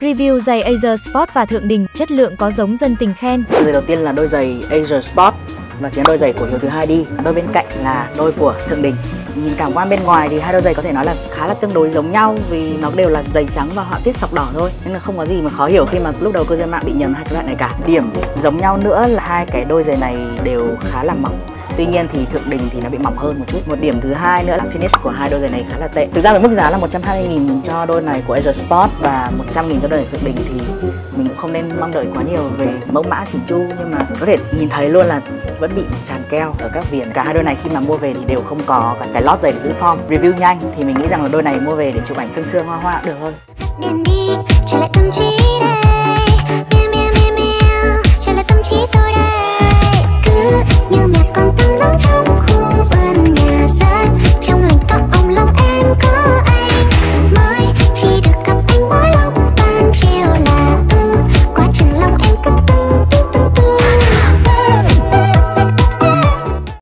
Review giày Asia Sport và Thượng Đình, chất lượng có giống dân tình khen. Đôi đầu tiên là đôi giày Asia Sport và chính là đôi giày của Hiếu thứ hai đi. Đôi bên cạnh là đôi của Thượng Đình. Nhìn cảm quan bên ngoài thì hai đôi giày có thể nói là khá là tương đối giống nhau vì nó đều là giày trắng và họa tiết sọc đỏ thôi, nên là không có gì mà khó hiểu khi mà lúc đầu cư dân mạng bị nhầm hai cái loại này cả. Điểm giống nhau nữa là hai cái đôi giày này đều khá là mỏng. Tuy nhiên thì Thượng Đình thì nó bị mỏng hơn một chút. Một điểm thứ hai nữa là finish của hai đôi giày này khá là tệ. Thực ra với mức giá là 120.000 cho đôi này của Asia Sport và 100.000 cho đôi này Thượng Đình thì mình cũng không nên mong đợi quá nhiều về mẫu mã chỉn chu, nhưng mà có thể nhìn thấy luôn là vẫn bị tràn keo ở các viền. Cả hai đôi này khi mà mua về thì đều không có cái lót giày để giữ form. Review nhanh thì mình nghĩ rằng là đôi này mua về để chụp ảnh sương sương hoa hoa cũng được thôi.